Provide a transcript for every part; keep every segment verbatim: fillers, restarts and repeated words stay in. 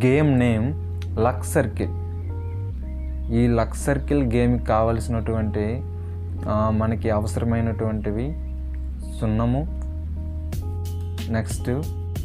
Game name luck circle. ఈ luck circle గేమ్కి కావలసినటువంటి మనకి అవసరమైనటువంటివి సున్నము, నెక్స్ట్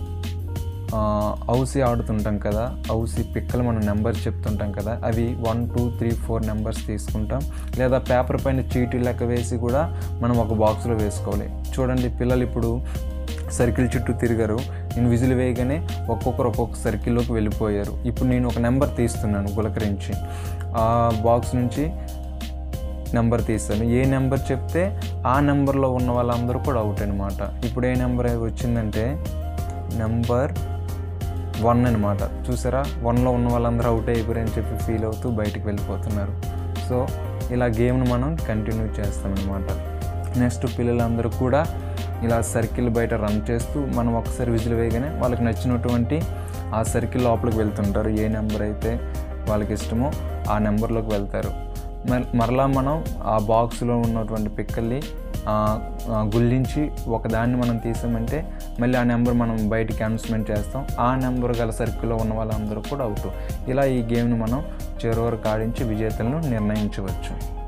హౌసీ ఆడుతుంటాం కదా, హౌసీ పిక్కలు మనం నెంబర్ చెప్తుంటాం కదా, అవి one two three four numbers తీసుకుంటాం. లేదా పేపర్ పైన చీటీ లెక్క వేసి కూడా మనం ఒక బాక్స్లో వేసుకోవాలి. చూడండి, పిల్లలు ఇప్పుడు సర్కిల్ చుట్టూ తిరిగారు. నేను విజిల్ వేయగానే ఒక్కొక్కరు ఒక్కొక్క సర్కిల్లోకి వెళ్ళిపోయారు. ఇప్పుడు నేను ఒక నెంబర్ తీస్తున్నాను గులకరించి, ఆ బాక్స్ నుంచి నెంబర్ తీస్తాను. ఏ నెంబర్ చెప్తే ఆ నెంబర్లో ఉన్న వాళ్ళందరూ కూడా అవుట్ అనమాట. ఇప్పుడు ఏ నెంబర్ వచ్చిందంటే నెంబర్ వన్ అనమాట. చూసారా, వన్లో ఉన్న వాళ్ళందరూ అవుట్ అయిపోయారని చెప్పి ఫీల్ అవుతూ బయటికి వెళ్ళిపోతున్నారు. సో ఇలా గేమ్ను మనం కంటిన్యూ చేస్తామన్నమాట. నెక్స్ట్ పిల్లలందరూ కూడా ఇలా సర్కిల్ బయట రన్ చేస్తూ మనం ఒకసారి విజిల్ వేయగానే వాళ్ళకి నచ్చినటువంటి ఆ సర్కిల్ లోపలికి వెళ్తుంటారు. ఏ నెంబర్ అయితే వాళ్ళకి ఇష్టమో ఆ నెంబర్లోకి వెళ్తారు. మరలా మనం ఆ బాక్స్లో ఉన్నటువంటి పిక్కల్ని గుల్లించి ఒకదాన్ని మనం తీసామంటే మళ్ళీ ఆ నెంబర్ మనం బయటికి అనౌన్స్మెంట్ చేస్తాం. ఆ నెంబర్ గల సర్కిల్లో ఉన్న వాళ్ళందరూ కూడా అవుట్. ఇలా ఈ గేమ్ని మనం చివరి వరకు ఆడించి విజేతలను నిర్ణయించవచ్చు.